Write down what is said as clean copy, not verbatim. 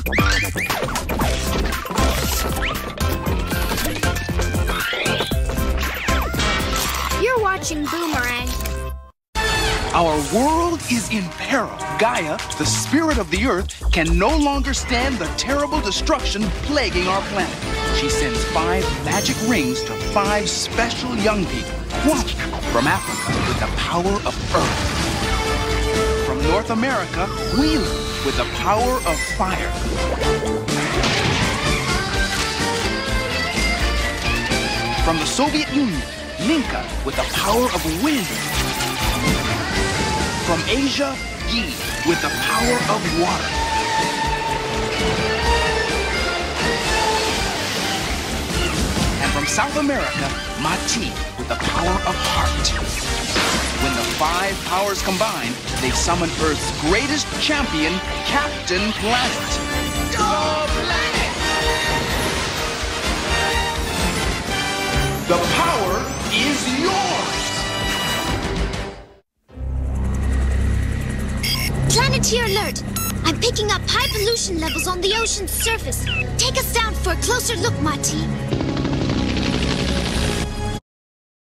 You're watching Boomerang. Our world is in peril. Gaia, the spirit of the Earth, can no longer stand the terrible destruction plaguing our planet. She sends 5 magic rings to 5 special young people. One from Africa with the power of Earth. From North America, Wheeler with the power of fire. From the Soviet Union, Minka with the power of wind. From Asia, Yi with the power of water. And from South America, Mati with the power of heart. When the 5 powers combine, they summon Earth's greatest champion, Captain Planet. The power is yours! Planeteer alert! I'm picking up high pollution levels on the ocean's surface. Take us down for a closer look, Mati.